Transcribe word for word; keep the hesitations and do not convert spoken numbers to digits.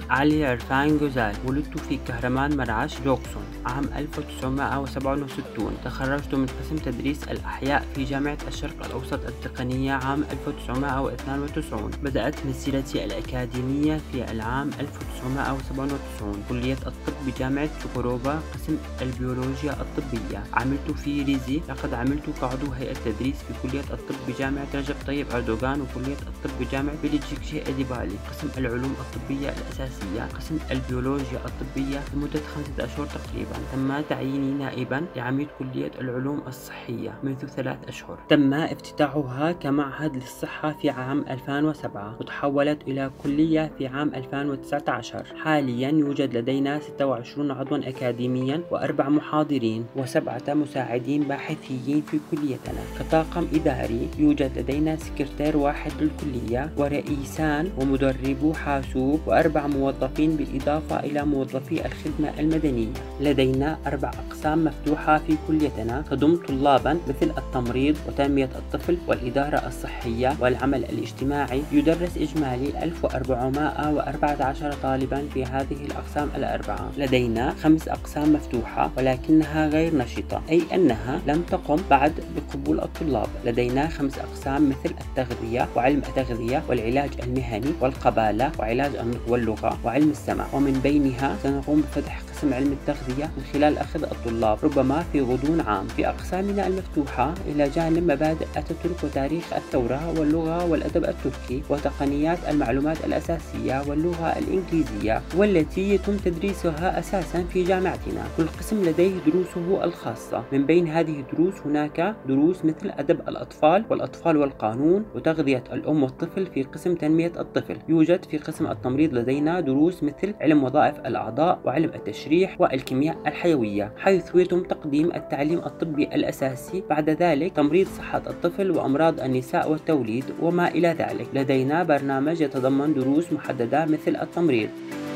علي عرفان جوزال. ولدت في كهرمان مرعش جوكسون عام ألف وتسعمائة وسبعة وستين. تخرجت من قسم تدريس الأحياء في جامعة الشرق الأوسط التقنية عام ألف وتسعمائة واثنين وتسعين. بدأت مسيرتي الأكاديمية في العام ألف وتسعمائة وسبعة وتسعين كلية الطب بجامعة سوكوروفا قسم البيولوجيا الطبية. عملت في ريزي. لقد عملت كعضو هيئة تدريس في كلية الطب بجامعة رجب طيب أردوغان وكلية الطب بجامعة بيلجيكية إديبالي. قسم العلوم الطبية الأساسية. قسم البيولوجيا الطبية لمدة خمسة أشهر تقريبا. تم تعييني نائبا لعميد كلية العلوم الصحية منذ ثلاث أشهر. تم افتتاحها كمعهد للصحة في عام ألفين وسبعة وتحولت إلى كلية في عام ألفين وتسعة عشر. حاليا يوجد لدينا ستة وعشرين عضوا أكاديميا وأربع محاضرين وسبعة مساعدين باحثيين في كليتنا. كطاقم إداري يوجد لدينا سكرتير واحد للكلية ورئيسان ومدربو حاسوب وأربع موظفين بالإضافة إلى موظفي الخدمة المدنية. لدينا أربع أقسام مفتوحة في كليتنا تضم طلابا مثل التمريض وتنمية الطفل والإدارة الصحية والعمل الاجتماعي. يدرس إجمالي ألف وأربعمائة وأربعة عشر طالبا في هذه الأقسام الأربعة. لدينا خمس أقسام مفتوحة ولكنها غير نشطة، أي أنها لم تقم بعد بقبول الطلاب. لدينا خمس أقسام مثل التغذية وعلم التغذية والعلاج المهني والقبالة وعلاج النطق واللغة وعلم السمع، ومن بينها سنقوم بفتح قسم علم التغذية من خلال أخذ الطلاب ربما في غضون عام. في أقسامنا المفتوحة إلى جانب مبادئ أتاتورك وتاريخ الثورة واللغة والأدب التركي وتقنيات المعلومات الأساسية واللغة الإنجليزية والتي يتم تدريسها أساسا في جامعتنا. كل قسم لديه دروسه الخاصة. من بين هذه الدروس هناك دروس مثل أدب الأطفال والأطفال والقانون وتغذية الأم والطفل في قسم تنمية الطفل. يوجد في قسم التمريض لدينا دروس مثل علم وظائف الأعضاء وعلم التشريح والكيمياء الحيوية، حيث يتم تقديم التعليم الطبي الأساسي. بعد ذلك تمريض صحة الطفل وأمراض النساء والتوليد وما إلى ذلك. لدينا برنامج يتضمن دروس محددة مثل التمريض.